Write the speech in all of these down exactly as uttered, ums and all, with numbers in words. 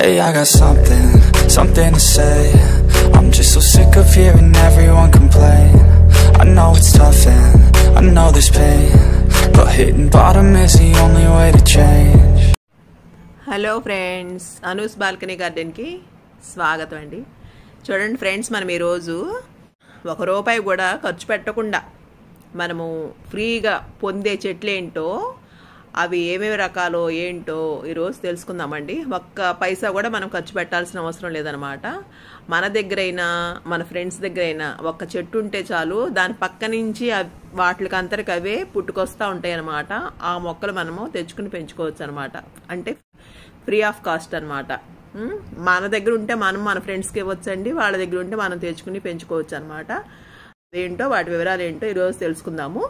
Hey, I got something, something to say. I'm just so sick of hearing everyone complain. I know it's tough and I know there's pain, but hitting bottom is the only way to change. Hello friends, Anu's Balcony Garden ki స్వాగతం అండి. చూడండి friends, మనం ఈ రోజు ఒక రూపాయి కూడా ఖర్చు పెట్టకుండా మనము ఫ్రీగా పొందే చెట్లు ఏంటో, అవి ఏమేమి రకాలో ఏంటో ఈరోజు తెలుసుకుందామండి. ఒక్క పైసా కూడా మనం ఖర్చు పెట్టాల్సిన అవసరం లేదనమాట. మన దగ్గరైనా మన ఫ్రెండ్స్ దగ్గరైనా ఒక్క చెట్టు ఉంటే చాలు, దాని పక్క నుంచి వాటికి అంతరికి అవే పుట్టుకొస్తూ ఉంటాయి అన్నమాట. ఆ మొక్కలు మనము తెచ్చుకుని పెంచుకోవచ్చు అనమాట. అంటే ఫ్రీ ఆఫ్ కాస్ట్ అనమాట. మన దగ్గర ఉంటే మనం మన ఫ్రెండ్స్కి ఇవ్వచ్చండి, వాళ్ళ దగ్గర ఉంటే మనం తెచ్చుకుని పెంచుకోవచ్చు అనమాట. అదేంటో వాటి వివరాలు ఏంటో ఈరోజు తెలుసుకుందాము.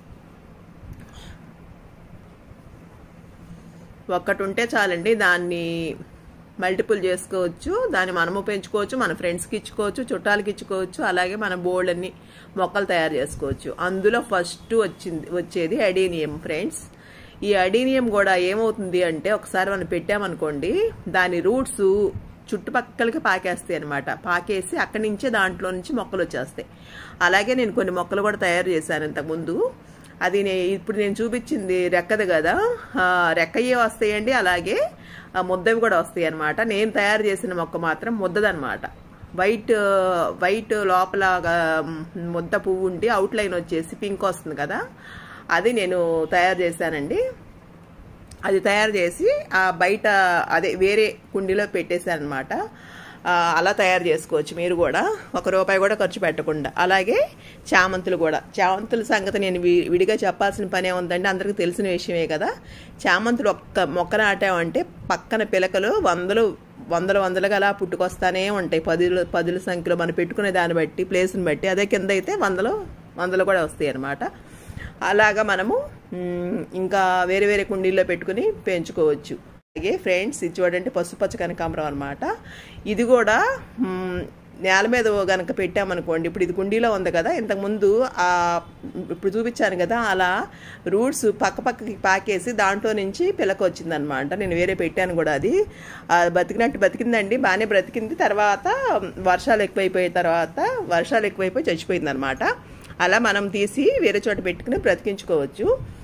ఒక్కటి ఉంటే చాలండి, దాన్ని మల్టిపుల్ చేసుకోవచ్చు, దాన్ని మనము పెంచుకోవచ్చు, మన ఫ్రెండ్స్కి ఇచ్చుకోవచ్చు, చుట్టాలకి ఇచ్చుకోవచ్చు, అలాగే మన బోల్డ్ అన్ని మొక్కలు తయారు చేసుకోవచ్చు. అందులో ఫస్ట్ వచ్చింది వచ్చేది అడీనియం ఫ్రెండ్స్. ఈ అడీనియం కూడా ఏమవుతుంది అంటే, ఒకసారి మనం పెట్టామనుకోండి, దాని రూట్స్ చుట్టుపక్కలకి పాకేస్తాయి అనమాట. పాకేసి అక్కడి నుంచే దాంట్లో నుంచి మొక్కలు వచ్చేస్తాయి. అలాగే నేను కొన్ని మొక్కలు కూడా తయారు చేశాను ఇంతకుముందు. అది నే ఇప్పుడు నేను చూపించింది రెక్కది కదా, రెక్కయ్యే వస్తాయండి, అలాగే ముద్దవి కూడా వస్తాయి అనమాట. నేను తయారు చేసిన మొక్క మాత్రం ముద్దదనమాట. వైట్ వైట్ లోపల ముద్ద పువ్వు ఉండి అవుట్లైన్ వచ్చేసి పింక్ వస్తుంది కదా, అది నేను తయారు చేశానండి. అది తయారు చేసి ఆ బయట అదే వేరే కుండీలో పెట్టేశాను అనమాట. అలా తయారు చేసుకోవచ్చు మీరు కూడా, ఒక రూపాయి కూడా ఖర్చు పెట్టకుండా. అలాగే చామంతులు కూడా, చామంతుల సంగతి నేను విడిగా చెప్పాల్సిన పనే ఉందండి, అందరికీ తెలిసిన విషయమే కదా. చామంతులు ఒక్క మొక్క నాటామంటే పక్కన పిలకలు వందలు వందల వందలుగా అలా పుట్టుకొస్తానే ఉంటాయి. పదులు పదుల సంఖ్యలో మనం పెట్టుకునే దాన్ని బట్టి, ప్లేస్ని బట్టి. అదే కింద అయితే వందలు వందలు కూడా వస్తాయి అన్నమాట. అలాగా మనము ఇంకా వేరే వేరే కుండీల్లో పెట్టుకుని పెంచుకోవచ్చు. అలాగే ఫ్రెండ్స్, ఇది చూడండి పసుపచ్చ కనకాంబరం అనమాట. ఇది కూడా నేల మీద కనుక పెట్టామనుకోండి, ఇప్పుడు ఇది కుండీలో ఉంది కదా, ఇంతకుముందు ఇప్పుడు చూపించాను కదా, అలా రూట్స్ పక్క పక్కకి పాకేసి దాంట్లో నుంచి పిలక వచ్చిందనమాట. నేను వేరే పెట్టాను కూడా, అది బతికినట్టు బతికిందండి, బాగానే బ్రతికింది. తర్వాత వర్షాలు ఎక్కువైపోయిన తర్వాత వర్షాలు ఎక్కువైపోయి చచ్చిపోయింది అనమాట. అలా మనం తీసి వేరే చోట పెట్టుకుని బ్రతికించుకోవచ్చు.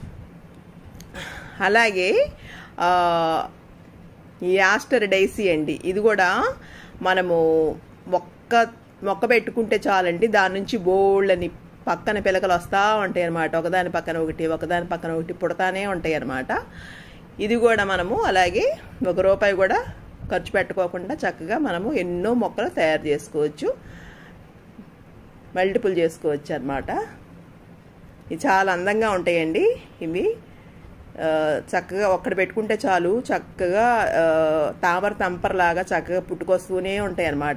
అలాగే ఈ ఆస్టర్ డైసీ అండి, ఇది కూడా మనము మొక్క మొక్క పెట్టుకుంటే చాలండి, దాని నుంచి బోళ్ళని పక్కన పిలకలు వస్తూ ఉంటాయి అన్నమాట. ఒకదాని పక్కన ఒకటి ఒకదాని పక్కన ఒకటి పుడతానే ఉంటాయి అన్నమాట. ఇది కూడా మనము అలాగే ఒక రూపాయి కూడా ఖర్చు పెట్టుకోకుండా చక్కగా మనము ఎన్నో మొక్కలు తయారు చేసుకోవచ్చు, మల్టిపుల్ చేసుకోవచ్చు అన్నమాట. ఇవి చాలా అందంగా ఉంటాయండి. ఇవి చక్కగా ఒక్కడ పెట్టుకుంటే చాలు, చక్కగా తామర తంపరలాగా చక్కగా పుట్టుకొస్తూనే ఉంటాయి అన్నమాట.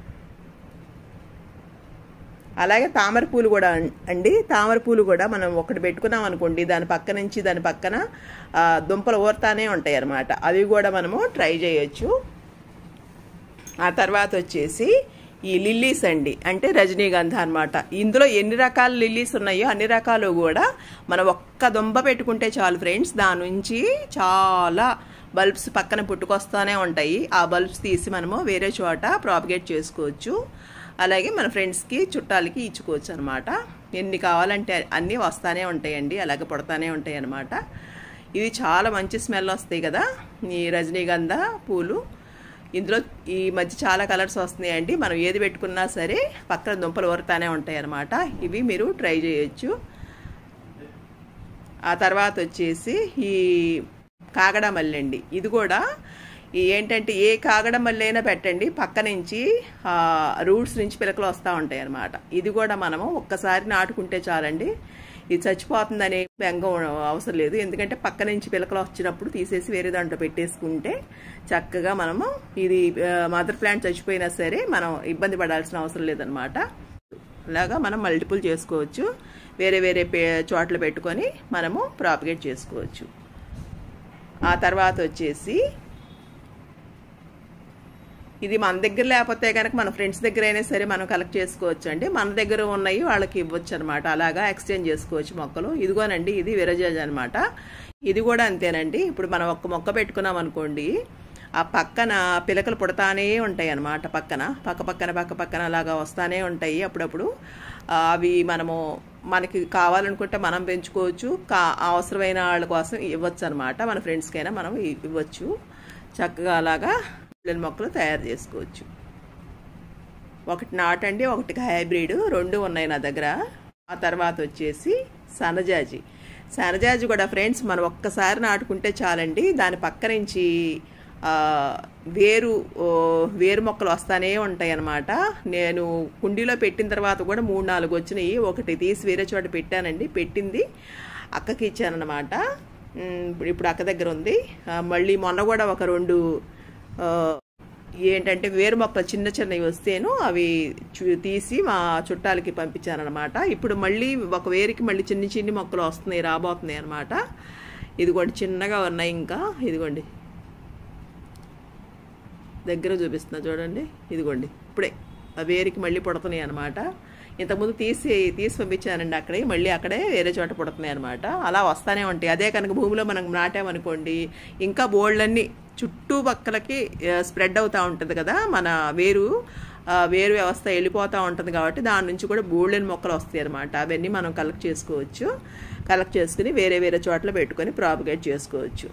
అలాగే తామర పూలు కూడా అండి, తామర పూలు కూడా మనం ఒకటి పెట్టుకున్నాం అనుకోండి, దాని పక్క నుంచి దాని పక్కన దుంపలు ఊరుతానే ఉంటాయి అన్నమాట. అవి కూడా మనము ట్రై చేయొచ్చు. ఆ తర్వాత వచ్చేసి ఈ లిల్లీస్ అండి, అంటే రజనీగంధ అనమాట. ఇందులో ఎన్ని రకాల లిల్లీస్ ఉన్నాయో అన్ని రకాలు కూడా మనం ఒక్క దుంప పెట్టుకుంటే చాలు ఫ్రెండ్స్, దాని నుంచి చాలా బల్బ్స్ పక్కన పుట్టుకొస్తూనే ఉంటాయి. ఆ బల్బ్స్ తీసి మనము వేరే చోట ప్రాపగేట్ చేసుకోవచ్చు. అలాగే మన ఫ్రెండ్స్కి చుట్టాలకి ఇచ్చుకోవచ్చు అనమాట. ఎన్ని కావాలంటే అన్నీ వస్తూనే ఉంటాయండి, అలాగే పుడతానే ఉంటాయి అన్నమాట. ఇవి చాలా మంచి స్మెల్ వస్తాయి కదా ఈ రజనీగంధ పూలు. ఇందులో ఈ మధ్య చాలా కలర్స్ వస్తున్నాయండి, మనం ఏది పెట్టుకున్నా సరే పక్కన దుంపలు ఊరుతానే ఉంటాయి అన్నమాట. ఇవి మీరు ట్రై చేయొచ్చు. ఆ తర్వాత వచ్చేసి ఈ కాగడ మల్లె అండి, ఇది కూడా ఏంటంటే ఏ కాగడ మల్లె అయినా పెట్టండి, పక్క నుంచి రూట్స్ నుంచి పిలకలు వస్తూ ఉంటాయి అన్నమాట. ఇది కూడా మనము ఒక్కసారి నాటుకుంటే చాలండి, ఇది చచ్చిపోతుందనే బెంగ అవసరం లేదు. ఎందుకంటే పక్క నుంచి పిలకలు వచ్చినప్పుడు తీసేసి వేరే దాంట్లో పెట్టేసుకుంటే చక్కగా మనము ఇది మదర్ ప్లాంట్ చచ్చిపోయినా సరే మనం ఇబ్బంది పడాల్సిన అవసరం లేదనమాట. అలాగా మనం మల్టిపుల్ చేసుకోవచ్చు, వేరే వేరే చోట్ల పెట్టుకొని మనము ప్రాపగేట్ చేసుకోవచ్చు. ఆ తర్వాత వచ్చేసి ఇది మన దగ్గర లేకపోతే కనుక మన ఫ్రెండ్స్ దగ్గర అయినా సరే మనం కలెక్ట్ చేసుకోవచ్చు అండి. మన దగ్గర ఉన్నాయి వాళ్ళకి ఇవ్వచ్చు అనమాట, అలాగా ఎక్స్చేంజ్ చేసుకోవచ్చు మొక్కలు. ఇదిగోనండి, ఇది విరజాజి అనమాట. ఇది కూడా అంతేనండి. ఇప్పుడు మనం ఒక్క మొక్క పెట్టుకున్నాం అనుకోండి, ఆ పక్కన పిలకలు పుడతానే ఉంటాయి అన్నమాట. పక్కన పక్క పక్కన పక్క పక్కన అలాగా వస్తానే ఉంటాయి అప్పుడప్పుడు. అవి మనము మనకి కావాలనుకుంటే మనం పెంచుకోవచ్చు, కా అవసరమైన వాళ్ళ కోసం ఇవ్వచ్చు అనమాట. మన ఫ్రెండ్స్కైనా మనం ఇవ్వచ్చు. చక్కగా అలాగా బోల్డెన్ మొక్కలు తయారు చేసుకోవచ్చు. ఒకటి నాటండి, ఒకటి హైబ్రిడ్, రెండు ఉన్నాయి నా దగ్గర. ఆ తర్వాత వచ్చేసి సన్నజాజి. సన్నజాజి కూడా ఫ్రెండ్స్ మనం ఒక్కసారి నాటుకుంటే చాలండి, దాని పక్క నుంచి వేరు వేరు మొక్కలు వస్తానే ఉంటాయి అన్నమాట. నేను కుండీలో పెట్టిన తర్వాత కూడా మూడు నాలుగు వచ్చినాయి. ఒకటి తీసి వేరే చోట పెట్టానండి, పెట్టింది అక్కకి ఇచ్చానమాట. ఇప్పుడు అక్క దగ్గర ఉంది. మళ్ళీ మొన్న కూడా ఒక రెండు ఏంటంటే వేరు మొక్కలు చిన్న చిన్నవి వస్తేను అవి తీసి మా చుట్టాలకి పంపించానమాట. ఇప్పుడు మళ్ళీ ఒక వేరికి మళ్ళీ చిన్ని చిన్ని మొక్కలు వస్తున్నాయి, రాబోతున్నాయి అనమాట. ఇదిగోండి చిన్నగా ఉన్నాయి. ఇంకా ఇదిగోండి దగ్గర చూపిస్తున్నా చూడండి. ఇదిగోండి ఇప్పుడే ఆ వేరికి మళ్ళీ పుడుతున్నాయి అనమాట. ఇంతకుముందు తీసి తీసి పంపించానండి అక్కడే, మళ్ళీ అక్కడే వేరే చోట పుడుతున్నాయి అనమాట. అలా వస్తానే ఉంటాయి. అదే కనుక భూమిలో మనం నాటామనుకోండి ఇంకా బోల్డ్లన్నీ చుట్టుపక్కలకి స్ప్రెడ్ అవుతూ ఉంటుంది కదా, మన వేరు వేరు వ్యవస్థ వెళ్ళిపోతూ ఉంటుంది కాబట్టి దాని నుంచి కూడా బోల్డెన్ మొక్కలు వస్తాయి అనమాట. అవన్నీ మనం కలెక్ట్ చేసుకోవచ్చు. కలెక్ట్ చేసుకుని వేరే వేరే చోట్ల పెట్టుకొని ప్రాపగేట్ చేసుకోవచ్చు.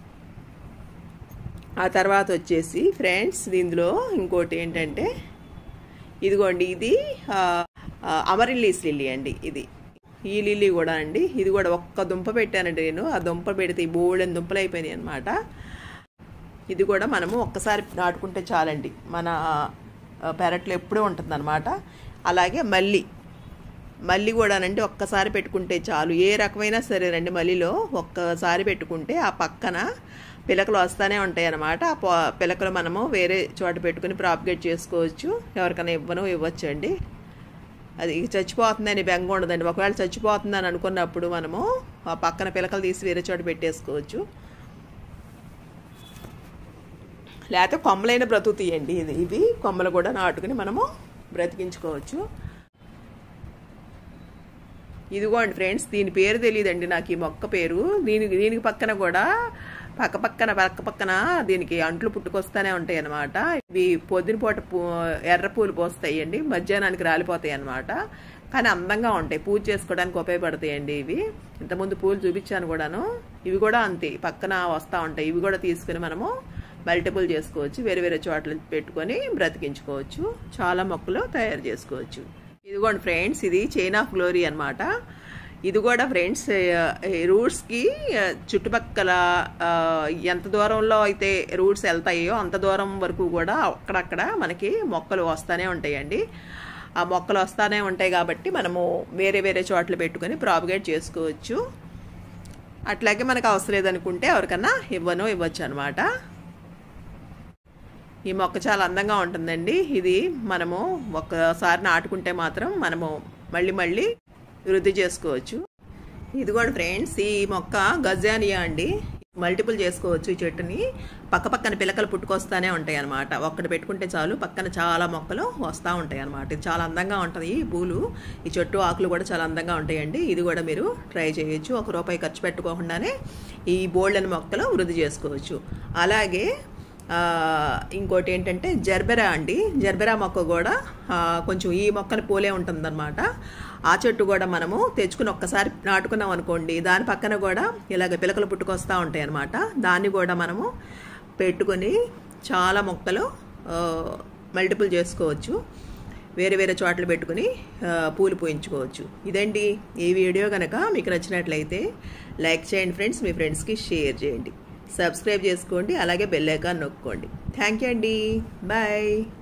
ఆ తర్వాత వచ్చేసి ఫ్రెండ్స్ దీనిలో ఇంకోటి ఏంటంటే ఇదిగోండి, ఇది అమరిల్లీస్ లిల్లీ అండి. ఇది ఈ లిల్లీ కూడా అండి, ఇది కూడా ఒక్క దుంప పెట్టానండి నేను. ఆ దుంప పెడితే ఈ బోల్డెన్ దుంపలు అయిపోయినాయి అనమాట. ఇది కూడా మనము ఒక్కసారి నాటుకుంటే చాలండి, మన పెరట్లో ఎప్పుడూ ఉంటుంది అనమాట. అలాగే మల్లి మల్లి కూడానండి ఒక్కసారి పెట్టుకుంటే చాలు. ఏ రకమైనా సరేనండి, మల్లిలో ఒక్కసారి పెట్టుకుంటే ఆ పక్కన పిలకలు వస్తూనే ఉంటాయి అన్నమాట. ఆ పిలకలు మనము వేరే చోట పెట్టుకుని ప్రాపగేట్ చేసుకోవచ్చు. ఎవరికైనా ఇవ్వను ఇవ్వచ్చు అండి. అది చచ్చిపోతుందని బెంగ ఉండదండి. ఒకవేళ చచ్చిపోతుందని అనుకున్నప్పుడు మనము ఆ పక్కన పిలకలు తీసి వేరే చోట పెట్టేసుకోవచ్చు. లేకపోతే కొమ్మలైన బ్రతుకుతాయండి. ఇది ఇవి కొమ్మలు కూడా నాటుకుని మనము బ్రతికించుకోవచ్చు. ఇదిగోండి ఫ్రెండ్స్, దీని పేరు తెలియదండి నాకు, ఈ మొక్క పేరు. దీనికి దీనికి పక్కన కూడా పక్క పక్కన పక్క పక్కన దీనికి అంట్లు పుట్టుకొస్తానే ఉంటాయి అన్నమాట. ఇవి పొద్దున పూట పూ ఎర్ర పూలు పోస్తాయండి, మధ్యాహ్నానికి రాలిపోతాయి అన్నమాట. కానీ అందంగా ఉంటాయి, పూజ చేసుకోవడానికి ఉపయోగపడతాయండి ఇవి. ఇంతకుముందు పూలు చూపించాను కూడాను. ఇవి కూడా అంతే పక్కన వస్తూ ఉంటాయి. ఇవి కూడా తీసుకుని మనము మల్టిపుల్ చేసుకోవచ్చు, వేరే వేరే చోట్ల పెట్టుకొని బ్రతికించుకోవచ్చు. చాలా మొక్కలు తయారు చేసుకోవచ్చు. ఇదిగోండి ఫ్రెండ్స్, ఇది చైన్ ఆఫ్ గ్లోరీ అనమాట. ఇది కూడా ఫ్రెండ్స్ రూట్స్కి చుట్టుపక్కల ఎంత దూరంలో అయితే రూట్స్ వెళ్తాయో అంత దూరం వరకు కూడా అక్కడక్కడ మనకి మొక్కలు వస్తూనే ఉంటాయండి. ఆ మొక్కలు వస్తూనే ఉంటాయి కాబట్టి మనము వేరే వేరే చోట్ల పెట్టుకొని ప్రాపగేట్ చేసుకోవచ్చు. అట్లాగే మనకు అవసరం లేదనుకుంటే ఎవరికన్నా ఇవ్వను ఇవ్వచ్చు అనమాట. ఈ మొక్క చాలా అందంగా ఉంటుందండి. ఇది మనము ఒక్కసారి నాటుకుంటే మాత్రం మనము మళ్ళీ మళ్ళీ వృద్ధి చేసుకోవచ్చు. ఇదిగోండి ఫ్రెండ్స్, ఈ మొక్క గజానియా అండి. మల్టిపుల్ చేసుకోవచ్చు. ఈ చెట్టుని పక్క పక్కన పిలకలు పుట్టుకొస్తానే ఉంటాయి అనమాట. ఒక్కటి పెట్టుకుంటే చాలు పక్కన చాలా మొక్కలు వస్తూ ఉంటాయి అనమాట. ఇది చాలా అందంగా ఉంటుంది. ఈ పూలు, ఈ చెట్టు ఆకులు కూడా చాలా అందంగా ఉంటాయండి. ఇది కూడా మీరు ట్రై చేయొచ్చు. ఒక రూపాయి ఖర్చు పెట్టుకోకుండానే ఈ బోల్డెన్ మొక్కలు వృద్ధి చేసుకోవచ్చు. అలాగే ఇంకోటి ఏంటంటే జర్బెరా అండి. జర్బెరా మొక్క కూడా కొంచెం ఈ మొక్కని పోలే ఉంటుందన్నమాట. ఆ చెట్టు కూడా మనము తెచ్చుకుని ఒక్కసారి నాటుకున్నాం అనుకోండి, దాని పక్కన కూడా ఇలాగ పిలకలు పుట్టుకొస్తూ ఉంటాయి అన్నమాట. దాన్ని కూడా మనము పెట్టుకొని చాలా మొక్కలు మల్టిపుల్ చేసుకోవచ్చు. వేరే వేరే చోట్ల పెట్టుకుని పూలు పూయించుకోవచ్చు. ఇదండి ఈ వీడియో కనుక మీకు నచ్చినట్లయితే లైక్ చేయండి ఫ్రెండ్స్, మీ ఫ్రెండ్స్కి షేర్ చేయండి, సబ్స్క్రైబ్ చేసుకోండి, అలాగే బెల్ ఐకాన్ నొక్కండి. థ్యాంక్ యూ అండి, బాయ్.